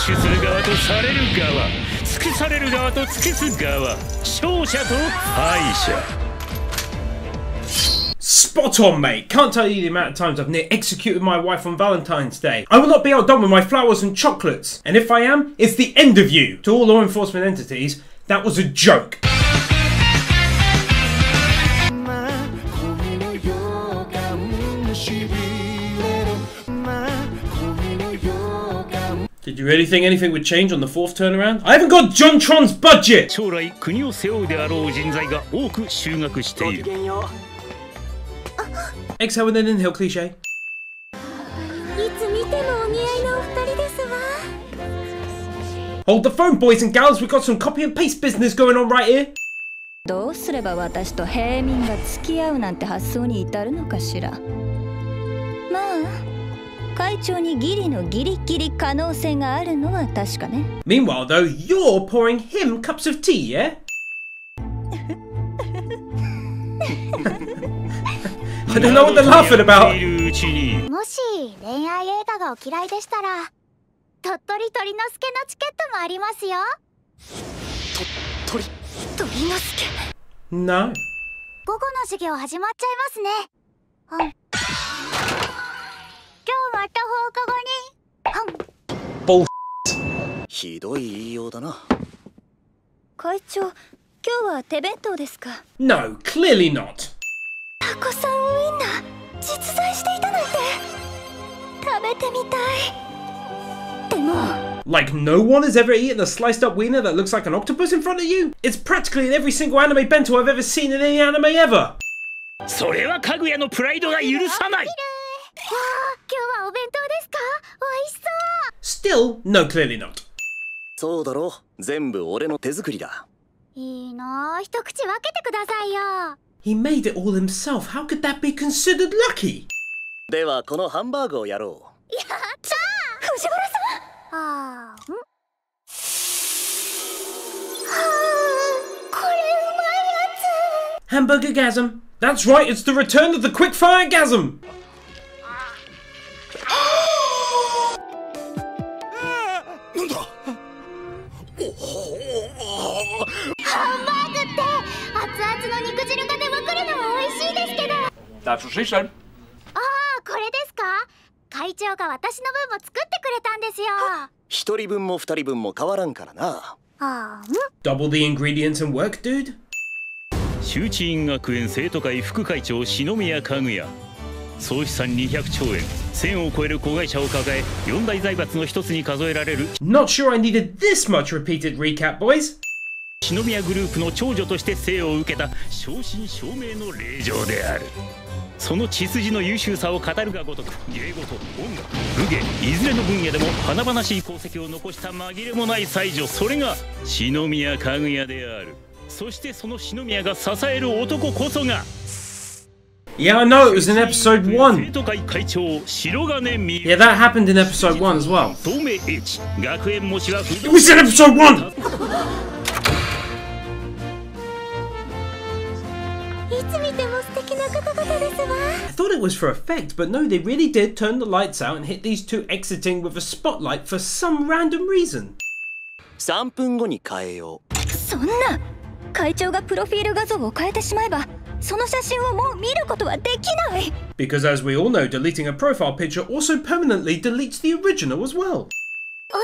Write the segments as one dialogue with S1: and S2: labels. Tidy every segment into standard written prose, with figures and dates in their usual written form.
S1: 取する側とされる側、尽くされる側と尽くす側、勝者と敗者。
S2: Spot on, mate. Can't tell you the amount of times I've near executed my wife on Valentine's Day. I will not be outdone with my flowers and chocolates. And if I am, it's the end of you. To all law enforcement entities, that was a joke. Did you really think anything would change on the fourth turnaround? I haven't got JonTron's budget!
S1: 将来国を背負うであろう人材が多く就学している。
S2: Exhale and then inhale cliche.
S3: いつ見てもお似合いのお二人ですわ。
S2: Hold the phone, boys and gals. We've got some copy and paste business going on right here.
S3: どうすれば私と平民が付き合うなんて発想に至るのかしら。まあ会長にギリのギリギリ可能性があるのは確かね。
S2: Meanwhile, though, you're pouring him cups of tea, yeah? I don't know what they're laughing about.
S4: もし恋愛映画がお嫌いでしたら、鳥取鳥之助のチケットもありますよ。鳥之助。
S2: No.
S4: 午後の授業始まっちゃいますね。今日また放課後に。
S5: ひどい言いようだな。
S3: 会長、今日は手弁当ですか？
S2: No, clearly not.
S3: タコさんウインナー実在していたなんて食べてみたい。でも
S2: Like no one has ever eaten a sliced up wiener that looks like an octopus in front of you? It's practically in every single anime bento I've ever seen in any anime ever.
S1: それはかぐやのプライドが許さない。
S4: 今日はお弁当ですか？美味し
S2: Still,
S4: そう。
S2: no, clearly not.
S5: そうだろう、全部俺の手作りだ。
S4: いいなあ、一口分けてくださいよ。
S2: He made it all himself. How could that be considered lucky?
S5: ではこのハンバーグをやろう。
S4: やったー。藤原さん。はあ、これうまいやつ。
S2: Hamburgergasm. That's right, it's the return of the quickfire gasm.
S5: なんだ。
S4: ハンバーグって熱々の肉汁が出まくるのも美味しいですけど。
S6: That's what she said.
S4: ああ、これですか？会長が私の分も作ってくれたんですよ。
S5: 一人分も二人分も変わらんからな。
S2: Double the ingredients and work, dude?
S1: 周知院学園生徒会副会長篠宮かぐや、総資産200兆円、1000を超える子会社を抱え、四大財閥の一つに数えられる
S2: Not sure I needed this much repeated recap, boys.
S1: 篠宮グループの長女として生を受けた正真正銘の令嬢である。その血筋の優秀さを語るがごとく、芸事、音楽、武芸、いずれの分野でも華々しい功績を残した紛れもない才女、それが篠宮かぐやである。そしてその篠宮が支える男こそが
S2: Yeah, I know, it was in episode 1.
S1: 生徒会会長白金美
S2: Yeah, that happened in episode 1 as well.
S1: 東名 H 学園模試は
S2: It was in episode 1!
S4: いつ見ても素敵な方々ですわ。
S2: I thought it was for effect, but no, they really did turn the lights out and hit these two exiting with a spotlight for some random reason.
S5: 3分後に変えよう。
S3: そんな会長がプロフィール画像を変えてしまえばその写真をもう見ることはできない。
S2: Because as we all know, deleting a profile picture also permanently deletes the original as well.
S4: 恐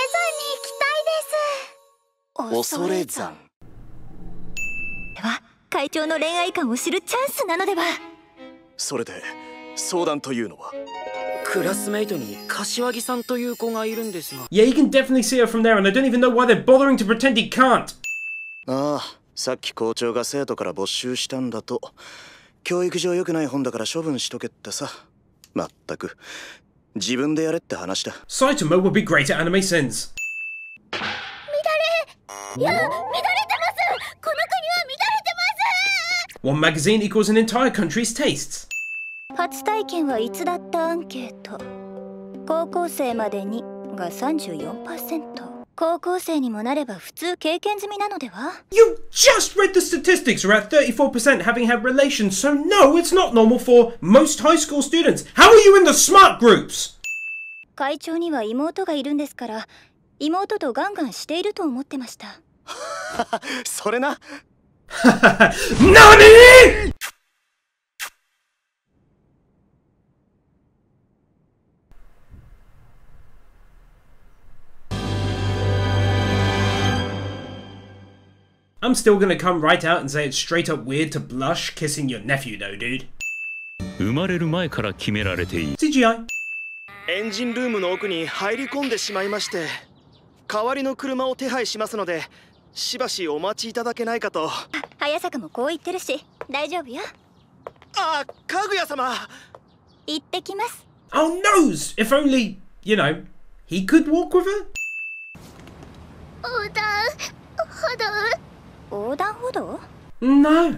S5: 恐れ山。
S3: は会長の恋愛観を知るチャンスなのでは。
S5: それで相談というのは？
S7: クラスメイトに柏木さんという子がいるんですが。
S2: Yeah, you can definitely see her from there, and I don't even know why they're bothering to pretend he can't.
S5: ああ、さっき校長が生徒から没収したんだと。教育上良くない本だから処分しとけってさ。まったく自分でやれって話だ。
S2: Saitama would be great at anime sins.
S4: いや、乱れてます。この国は乱れてます。
S2: One magazine equals an entire country's tastes.
S3: 初体験はいつだったアンケート。高校生までにが 34%。高校生にもなれば普通経験済みなのでは？
S2: You just read the statistics are at 34% having had relations, so no, it's not normal for most high school students. How are you in the smart groups?
S3: 会長には妹がいるんですから、 妹とガンガンしていると思ってました。
S5: それな。
S2: NANI?! I'm still gonna come right out and say it's straight up weird to blush kissing your nephew though, dude.
S1: 生まれる前から決められている。
S2: CGI.
S5: エンジンルームの奥に入り込んでしまいまして、代わりの車を手配しますので、しばしお待ちいただけないかと。
S3: 早坂もこう言ってるし、大丈夫よ。
S5: あ、かぐや様。
S3: 行ってきます。
S2: Oh noes! If only, you know, he could walk with her?
S4: 横断歩道。
S3: 横断歩道？
S2: No.
S4: 一人は嫌。みんなと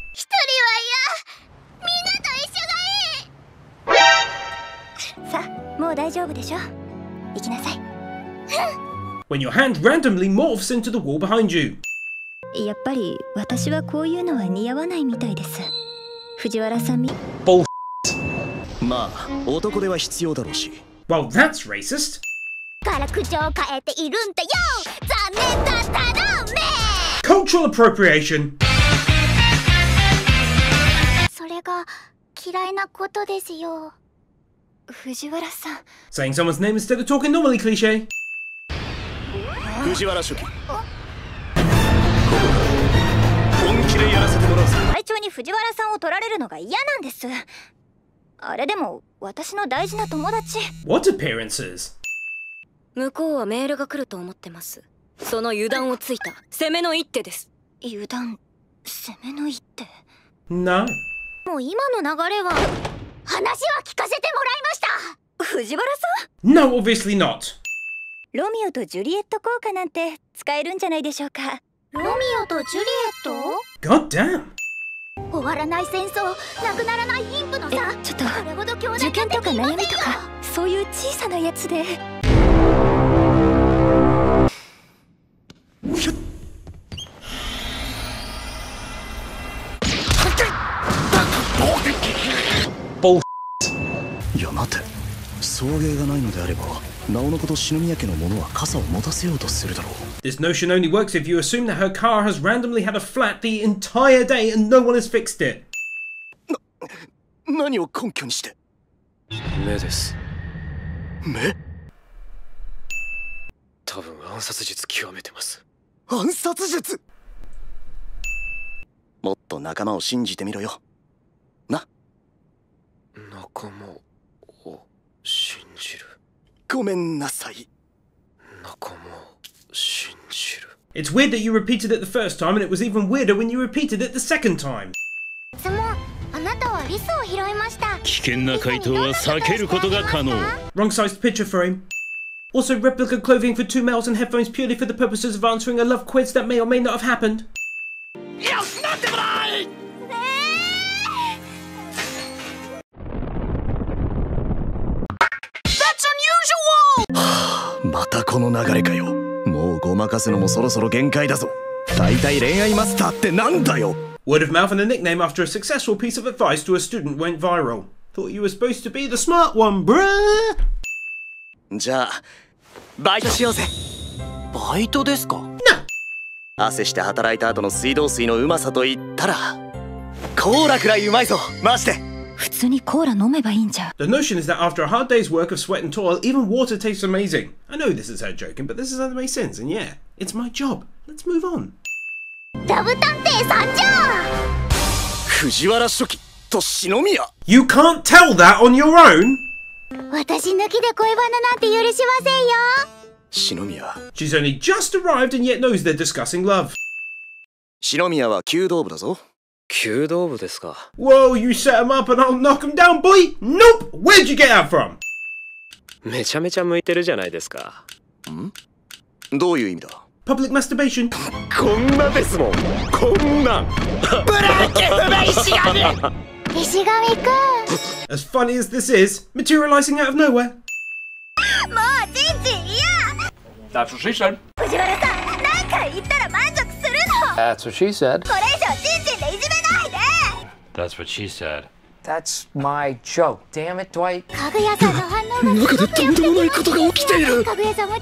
S4: 一緒がいい。
S3: さあ、もう大丈夫でしょ。行きなさい。
S2: When your hand randomly morphs into the wall behind you.
S3: やっぱり私はこういうのは似合わないみたいです。藤原さんみ。
S5: まあ、男では必要だろうし。
S2: Well, that's racist.
S4: から口調を変えているんだよ。残念だったな、め。
S2: Cultural appropriation.
S4: それが嫌いなことですよ。
S3: 藤原さん。
S2: Saying someone's name instead of talking normally cliche.
S5: 藤原書記。本気でやらせてもらうぞ。
S3: 会長に藤原さんを取られるのが嫌なんです。あれでも私の大事な友達。
S2: What appearances?
S6: 向こうはメールが来ると思ってます。その油断をついた攻めの一手です。
S3: 油断、攻めの一手。
S2: No.
S4: もう今の流れは話は聞かせてもらいました。
S3: 藤原さ
S2: ん No, obviously not.
S3: ロミオとジュリエット効果なんて使えるんじゃないでしょうか。
S4: ロミオとジュリエット？
S2: God damn.
S4: 終わらない戦争、なくならない貧富の差。
S3: ちょっと
S4: これほど強大
S3: 受験とか悩みとかそういう小さなやつで。
S5: いや待て、送迎がないのであればなおのこと篠宮家の者は傘を持たせようとするだろう。
S2: This notion only works if you assume that her car has randomly had a flat the entire day and no one has fixed it.
S5: 何を根拠にして？
S7: 目です。
S5: 目？
S7: 多分暗殺術極めてます。
S5: 暗殺術？もっと仲間を信じてみろよ。な。
S7: 仲間を信じる。
S5: ごめんなさい。
S7: 仲間を信じる。
S2: It's weird that you repeated it the first time and it was even weirder when you repeated it the second time.
S4: 質問、あなたはリスを拾いました。
S1: 危険な回答は避けることが可能。
S2: Wrong sized picture frame. Also replica clothing for 2 males and headphones purely for the purposes of answering a love quiz that may or may not have happened.
S5: いや、なんでもない。またこの流れかよ。もうごまかすのもそろそろ限界だぞ。大体恋愛マスターってなんだよ。
S2: Word of mouth and a nickname after a successful piece of advice to a student went viral. Thought you were supposed to be the smart one, bruh.
S5: じゃあバイトしようぜ。
S7: バイトですか？
S5: 汗して働いた後の水道水のうまさと言ったらコーラくらいうまいぞ。マジで。
S3: 普通にコーラ飲めばいいんじゃ。
S2: The notion is that after a hard day's work of sweat and toil, even water tastes amazing. I know this is her joking, but this is how it makes sense, and yeah, it's my job. Let's move on.
S4: ラブ探偵参上。
S5: 藤原書記と篠宮。
S2: You can't tell that on your own?
S4: 私抜きで恋バナなんて許しませんよ。
S5: 篠宮。
S2: She's only just arrived and yet knows they're discussing love.
S5: 篠宮は弓道部だぞ。
S7: 弓道部ですか。
S2: Whoa, you set him up and I'll knock him down, boy! Nope! Where'd you get that from?
S7: めちゃめちゃ向いてるじゃないですか。
S5: どういう意味だ？
S2: Public masturbation.
S7: こんなですもん。こんな。ブラーケフメ石神。
S4: 石神くん。
S2: As funny as this is, materializing out of nowhere.
S4: もうちんちん嫌。
S8: That's what she said.
S4: 藤原さん、何回言ったら満足するの。
S8: That's what she said.
S4: これ以上ちんちんでいじめないで。
S8: That's what she said.
S9: That's my joke. Damn it, Dwight.
S4: かぐやさんの反応がすごく良くて、かぐやさんもちんちんよくやってみます。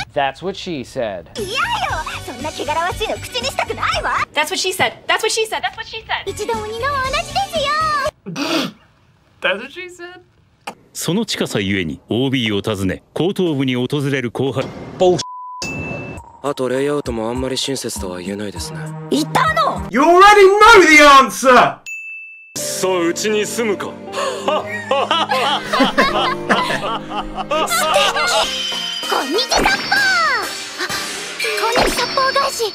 S9: That's what she said.
S3: いやよ、そんな汚らわしいの口にしたくないわ。
S10: That's what she said. That's what she said. That's what she said.
S4: 一度も二度も同じですよ。
S8: That's what she said.
S1: その近さゆえに OB を訪ね後頭部に訪れる後輩。
S11: あとレイアウトもあんまり親切とは言えないですね。
S3: いたの
S2: You already know the answer!
S7: そううちに住むか。
S4: 素敵。こんにちは。こんにちは返し。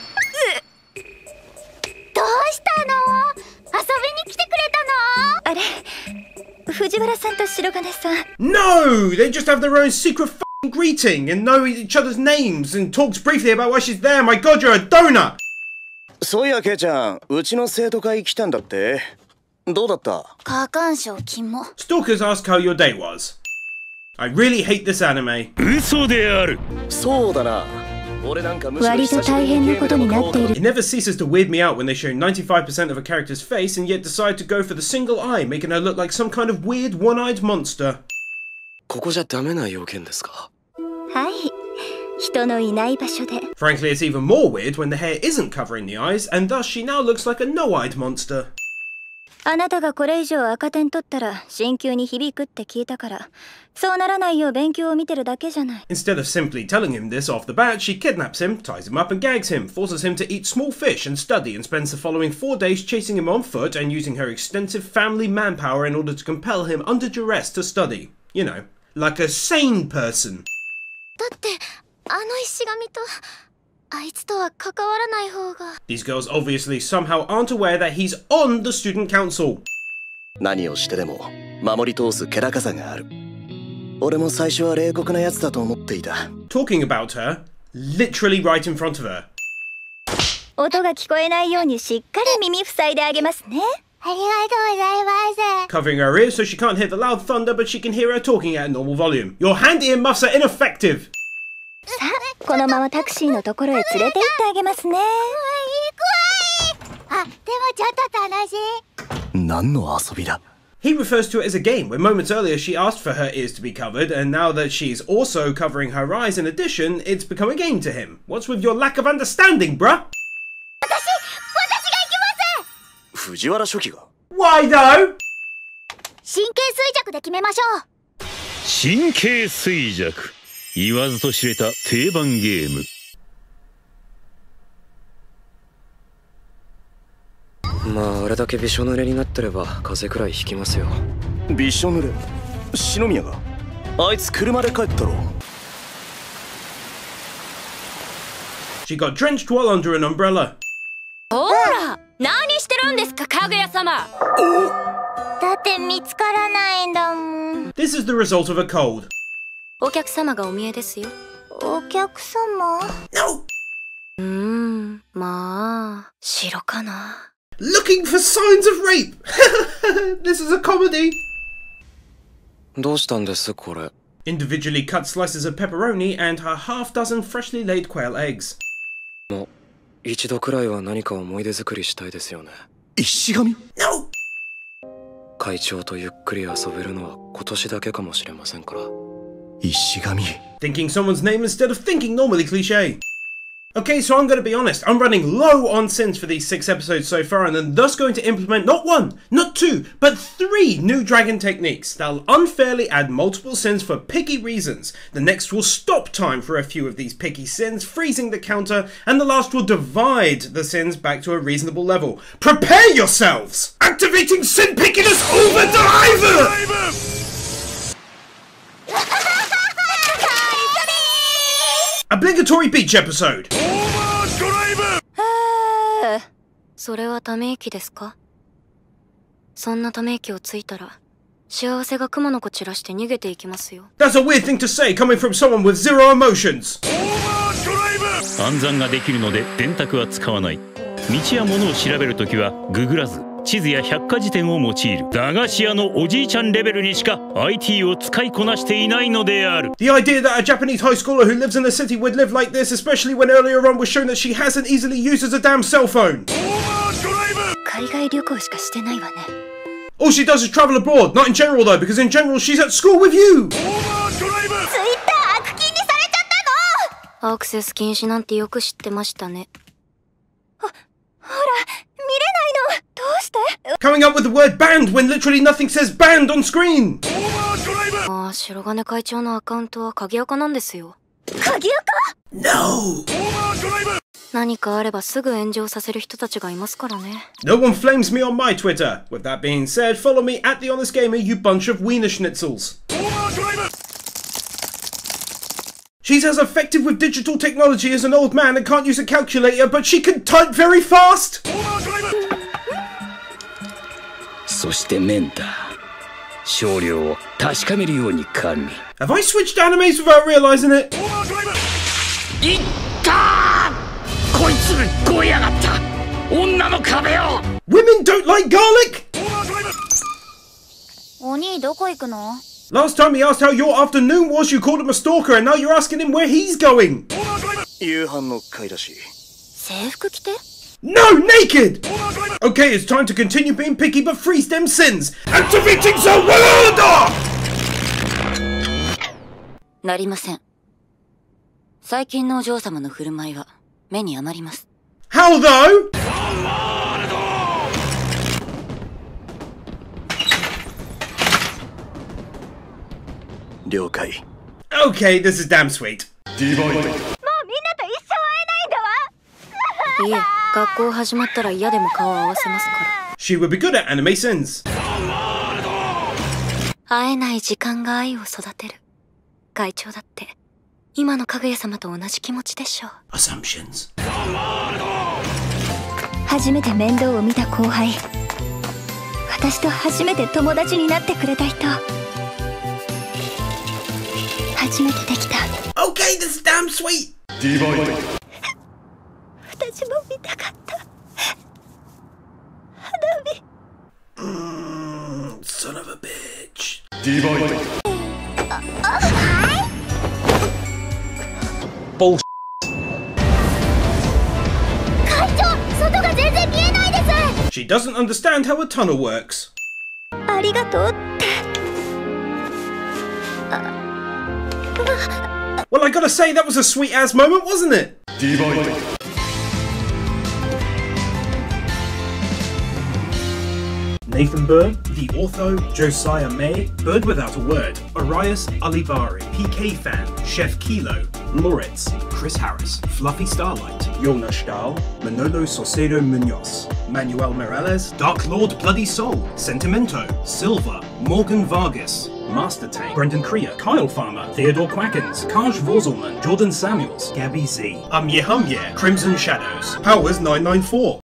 S4: どうしたの？遊びに来てくれたの？
S3: あれ、藤原さんと白金さん。
S2: No! They just have their own secret f***ing greeting and know each other's names and talks briefly about why she's there. My god, you're a donut!
S5: そういやケイちゃん、うちの生徒会来たんだって。どうだった？
S4: 過干渉禁も。
S2: Stalkers ask how your day was. I really hate this anime.
S1: 嘘である。
S5: そうだな。俺なんかむしろ
S3: 割と大変なことになっている。
S2: It never ceases to weird me out when they show 95% of a character's face and yet decide to go for the single eye, making her look like some kind of weird one-eyed monster.
S11: ここじゃダメな要件ですか？
S3: はい。人のいない場所で。
S2: Frankly, it's even more weird when the hair isn't covering the eyes, and thus she now looks like a no-eyed monster.
S3: あなたがこれ以上赤点取ったら進級に響くって聞いたから、そうならないよう勉強を見てるだけじゃない。
S2: Instead of simply telling him this off the bat, she kidnaps him, ties him up and gags him, forces him to eat small fish and study, and spends the following 4 days chasing him on foot and using her extensive family manpower in order to compel him under duress to study. You know, like a sane person.
S4: だってあの石神とあいつとは関わらない方が。
S2: These girls obviously somehow aren't aware that he's on the student council.
S5: 何をしてでも守り通す気高さがある。俺も最初は冷酷なやつだと思っていた。
S2: Talking about her, literally right in front of her.
S3: 音が聞こえないようにしっかり耳塞いであげますね。
S4: ありがとうございます。
S2: Covering her ears so she can't hear the loud thunder, but she can hear her talking at a normal volume. Your hand earmuffs are ineffective.
S3: さあ、このままタクシーのところへ連れて行ってあげますね。
S4: 怖い。あ、でもちょっと楽しい。
S5: 何の遊びだ？
S2: He refers to it as a game, when moments earlier she asked for her ears to be covered, and now that she's also covering her eyes in addition, it's become a game to him. What's with your lack of understanding, bruh?
S4: 私が行きます。
S5: 藤原書記が？
S2: Why though?
S4: 神経衰弱で決めましょう。
S1: 神経衰弱。言わずと知れた定番ゲーム。
S11: まああれだけびしょ濡れになってれば風邪くらいひきますよ。
S5: びしょ濡れ？篠宮が？あいつ車で帰ったろ。
S2: She got drenched while under an umbrella.
S6: ほら、何してるんですか、かぐや様。
S4: だって見つからないんだもん。
S2: This is the result of a cold.
S6: お客様がお見えですよ。
S4: お客様？
S2: No!
S6: まあ、白かな。
S2: Looking for signs of rape! This is a comedy!
S11: どうしたんですこれ？
S2: Individually cut slices of pepperoni and her half dozen freshly laid quail eggs.
S11: もう一度くらいは何か思い出作りしたいですよね。
S5: 石神？
S2: No!
S11: 会長とゆっくり遊べるのは今年だけかもしれませんから。
S5: 石神。
S2: Thinking someone's name instead of thinking normally cliche. Okay, so I'm going to be honest, I'm running low on sins for these 6 episodes so far, and I'm thus going to implement not 1, not 2, but 3 new dragon techniques that'll unfairly add multiple sins for picky reasons. The next will stop time for a few of these picky sins, freezing the counter, and the last will divide the sins back to a reasonable level. Prepare yourselves! Activating sin pickiness overdrive! Obligatory beach episode!
S6: それはため息ですか？そんなため息をついたら幸せが雲の子散らして逃げていきますよ。
S2: That's a weird thing to say coming from someone with 0 emotions!
S1: 暗算ができるので電卓は使わない。道や物を調べるときはググらず地図や百科事典を用いる。駄菓子屋のおじいちゃんレベルにしか IT を使いこなしていないのである。
S2: The idea that a Japanese high schooler who lives in a city would live like this, especially when earlier on was shown that she hasn't easily used as a damn cell phone.
S3: 海外旅行しかしてないわね。
S2: All she does is travel abroad. Not in general though, because in general she's at school with you.
S6: アクセス禁止なんてよく知ってましたね。
S3: ほら、見れないの。どうして？
S2: Coming up with the word banned when literally nothing says banned on screen.
S6: ああ、白金会長のアカウントは鍵垢なんですよ。
S3: 鍵垢？
S2: No.
S6: 何かあればすぐ炎上させる人たちがいますからね。
S2: No one flames me on my Twitter. With that being said, follow me at the Honest Gamer, you bunch of wiener schnitzels. She's as effective with digital technology as an old man and can't use a calculator, but she can type very fast!
S1: そしてメンター、少量を確かめるように管理。
S2: Have I switched animes without realizing it?
S1: いったー！こいつ超えやがった！女の壁を！
S2: Women don't like garlic!
S4: お兄どこ行くの？
S2: Last time he asked how your afternoon was, you called him a stalker, and now you're asking him where he's going.
S5: 夕飯の買い出し。
S3: 制服着て？
S2: No, naked! Okay, it's time to continue being picky but freeze them sins. Activating the world!
S3: なりません。最近のお嬢様の振る舞いは目に余ります。
S2: How though?
S5: 了解。
S2: Okay, this is damn sweet.
S3: もうみんなと一生会えないんだわ。
S6: いえ、学校始まったら嫌でも顔を合わせますから。
S2: She would be good at anime sins.
S6: 会えない時間が愛を育てる。会長だって今のかぐや様と同じ気持ちでしょう。
S2: Assumptions.
S3: 初めて面倒を見た後輩。私と初めて友達になってくれた人。初めてできた。
S2: Okay, this is damn sweet.
S3: 私も見たかった。花火。
S2: Son of a bitch.
S4: 会長、外が全然見えないです。
S2: She doesn't understand how a tunnel works.
S3: ありがとうって。
S2: Well, I gotta say, that was a sweet ass moment, wasn't it? Nathan Bird, The Ortho, Josiah May, Bird Without a Word, Arias Alibari, PK Fan, Chef Kilo, Moritz, Chris Harris, Fluffy Starlight, Yona Stahl, Manolo Saucedo Munoz, Manuel Morales, Dark Lord Bloody Soul, Sentimento, Silva, Morgan Vargas, Master Tank, Brendan Krier, Kyle Farmer, Theodore Quackens, Kaj Vorzelman, Jordan Samuels, Gabby Z, Humye, Crimson Shadows, Powers 994,